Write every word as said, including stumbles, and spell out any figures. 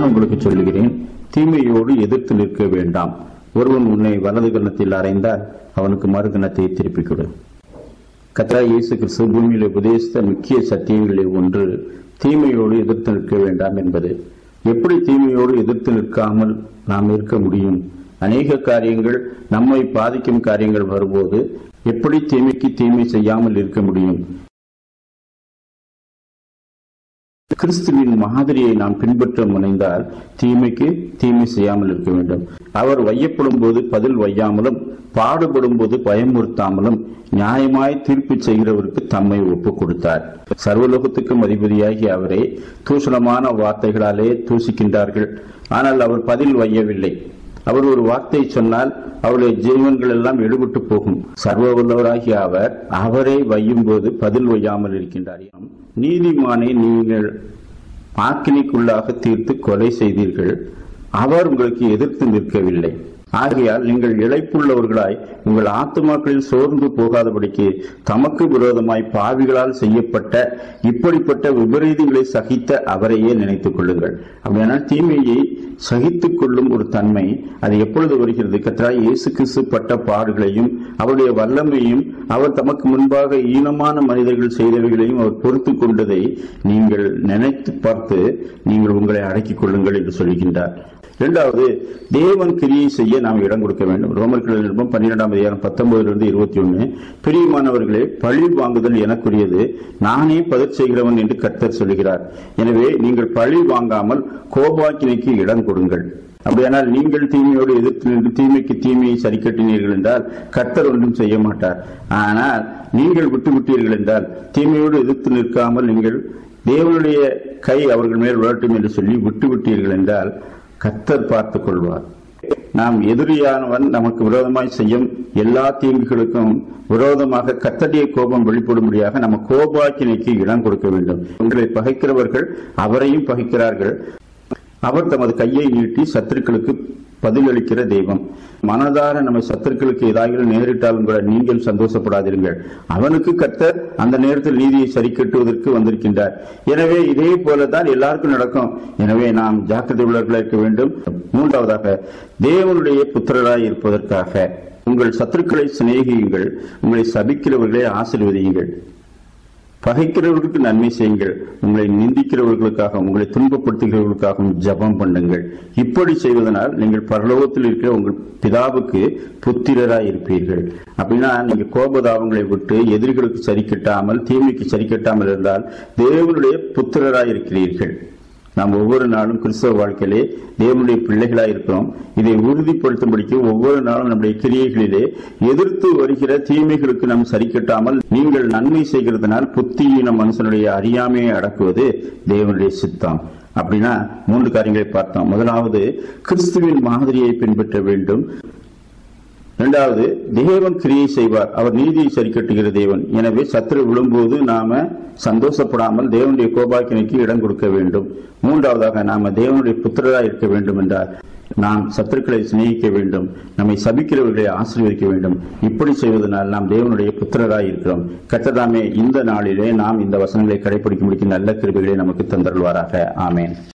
நான் உங்களுக்கு சொல்லுகிறேன், தீமையோடு எதிர்த்து நிற்க வேண்டாம். ஒருவன் உன்னை வலது கன்னத்தில் அறைந்தால் அவனுக்கு மறு கன்னத்தை திருப்பிக் கொடு. கர்த்தராகிய இயேசு கிறிஸ்து பூமியில் உபதேசித்த முக்கிய சத்தியங்களில் ஒன்று தீமையோடு எதிர்த்து நிற்க வேண்டாம் என்பது. எப்படி தீமையோடு எதிர்த்து நிற்காமல் நாம் இருக்க முடியும்? அநேக காரியங்கள் நம்மை பாதிக்கும் காரியங்கள் வரும்போது எப்படி தீமைக்கு தீமை செய்யாமல் இருக்க முடியும்? கிறிஸ்துவின் மாதிரியை நாம் பின்பற்ற முனைந்தால் தீமைக்கு தீமை செய்யாமல் இருக்க வேண்டும். அவர் வையப்படும் போது பதில் வையாமலும், பாடுபடும் போது பயமுறுத்தாமலும், நியாயமாய் தீர்ப்பு செய்கிறவருக்கு தம்மை ஒப்புக் கொடுத்தார். சர்வலோகத்துக்கும் அதிபதியாகி அவரை தூஷணமான வார்த்தைகளாலே தூசிக்கின்றார்கள். ஆனால் அவர் பதில் வையவில்லை. அவர் ஒரு வார்த்தை சொன்னால் அவருடைய ஜீவன்கள் எல்லாம் எடுபட்டு போகும். சர்வ வல்லவராகிய அவர் அவரை வையும் போது பதில் வையாமல் இருக்கின்றார். நீதிமானை நீங்கள் ஆக்கினைக்குள்ளாக தீர்த்து கொலை செய்தீர்கள், அவர் உங்களுக்கு எதிர்த்து நிற்கவில்லை. ஆகையால் நீங்கள் இளைப்புள்ளவர்களாய் உங்கள் ஆத்துமாக்களில் சோர்ந்து போகாதபடிக்கு தமக்கு விரோதமாய் பாவிகளால் செய்யப்பட்ட இப்படிப்பட்ட விபரீதங்களை சகித்த அவரையே நினைத்துக் கொள்ளுங்கள். அப்படியானால் தீமையை சகித்துக் கொள்ளும் ஒரு தன்மை அது எப்பொழுது வருகிறது? கர்த்தராகிய இயேசு கிறிஸ்து பட்ட பாடுகளையும் அவருடைய வல்லமையும் அவர் தமக்கு முன்பாக ஈனமான மனிதர்கள் செய்தவைகளையும் அவர் பொறுத்து கொண்டதை நீங்கள் நினைத்து பார்த்து நீங்கள் உங்களை அடக்கிக் கொள்ளுங்கள் என்று சொல்கின்றார். இரண்டாவது, தேவன் கிரியை செய்ய நாம் இடம் கொடுக்க வேண்டும். ரோமர்கள் நிருபம் பன்னிரெண்டாம் அதிகாரம் பத்தொன்பதிலிருந்து இருபத்தி ஒன்னு பிரியமானவர்களே, பழி வாங்குதல் எனக்குரியது, நானே பதில் செய்கிறவன் என்று கர்த்தர் சொல்கிறார். எனவே நீங்கள் பழி வாங்காமல் கோபாக்கினைக்கு இடம் கொடுங்கள். அப்படியானால் நீங்கள் தீமையோடு எதிர்த்து நின்று தீமைக்கு தீமையை சரி கட்டினீர்கள் என்றால் கர்த்தர் ஒன்றும் செய்ய மாட்டார். ஆனால் நீங்கள் விட்டு விட்டீர்கள் என்றால், தீமையோடு எதிர்த்து நிற்காமல் நீங்கள் தேவனுடைய கை அவர்கள் மேல் விழட்டும் என்று சொல்லி விட்டு விட்டீர்கள் என்றால் கர்த்தர் பார்த்துக் கொள்வார். நாம் எதிரியானவன் நமக்கு விரோதமாய் செய்யும் எல்லா தீங்குகளுக்கும் விரோதமாக கர்த்தருடைய கோபம் வெளிப்படும்படியாக நம்ம கோபாக்கினைக்கு இடம் கொடுக்க வேண்டும். உங்களை பகைக்கிறவர்கள் அவரையும் பகைக்கிறார்கள். அவர் தமது கையை நீட்டி சத்துருக்களுக்கு பதிலளிக்கிற தெய்வம். மனதார நம்ம சத்துருக்களுக்கு ஏதாவது நேரிட்டாலும் கூட நீங்கள் சந்தோஷப்படாதீர்கள். அவனுக்கு கர்த்தர் அந்த நேரத்தில் நீதியை சரி கட்டுவதற்கு வந்திருக்கின்றார். எனவே இதே போலதான் எல்லாருக்கும் நடக்கும். எனவே நாம் ஜாக்கிரதை உள்ளவர்களாக இருக்க வேண்டும். மூன்றாவதாக, தேவனுடைய புத்திரராய் இருப்பதற்காக உங்கள் சத்துருக்களை சிநேகியுங்கள், உங்களை சபிக்கிறவர்களை ஆசீர்வதியுங்கள், பகைக்கிறவர்களுக்கு நன்மை செய்யுங்கள், உங்களை நிந்திக்கிறவர்களுக்காக உங்களை துன்பப்படுத்துகிறவர்களுக்காகவும் ஜெபம் பண்ணுங்கள். இப்படி செய்வதனால் நீங்கள் பரலோகத்தில் இருக்கிற உங்கள் பிதாவுக்கு புத்திரராய் இருப்பீர்கள். அப்படின்னா நீங்க கோபதாபங்களை விட்டு எதிரிகளுக்கு சரி கட்டாமல் தீமைக்கு சரி கட்டாமல் இருந்தால் தேவனுடைய புத்திரராய் இருக்கிறீர்கள். நாம் ஒவ்வொரு நாளும் கிறிஸ்தவ வாழ்க்கையிலே தேவனுடைய பிள்ளைகளாய் இருக்கிறோம். இதை உறுதிப்படுத்தும்படிக்கு ஒவ்வொரு நாளும் நம்முடைய கிரியைகளிலே எதிர்த்து வருகிற தீமைகளுக்கு நாம் சரி கட்டாமல் நீங்கள் நன்மை செய்கிறதுனால் புத்தியின மனுஷனுடைய அறியாமையை அடக்குவது தேவனுடைய சித்தம். அப்படின்னா மூன்று காரியங்களை பார்த்தோம். முதலாவது, கிறிஸ்துவின் மாதிரியை பின்பற்ற வேண்டும். இரண்டாவது, தேவன் கிரியை செய்வார், அவர் நீதியை சரி கட்டுகிற தேவன். எனவே சத்துரு விழும்போது நாம சந்தோஷப்படாமல் தேவனுடைய கோபாக்கினைக்கு இடம் கொடுக்க வேண்டும். மூன்றாவதாக, நாம தேவனுடைய புத்திரராய் இருக்க வேண்டும் என்றால் நாம் சத்துருக்களை சிநேகிக்க வேண்டும், நம்மை சபிக்கிறவர்களை ஆசீர்வதிக்க வேண்டும். இப்படி செய்வதனால் நாம் தேவனுடைய புத்திரராய் இருக்கிறோம். கர்த்தர் தாமே இந்த நாளிலே நாம் இந்த வசனங்களை கடைபிடிக்க முடிக்கும் நல்ல கிருபைகளை நமக்கு தந்தருள்வாராக. ஆமென்.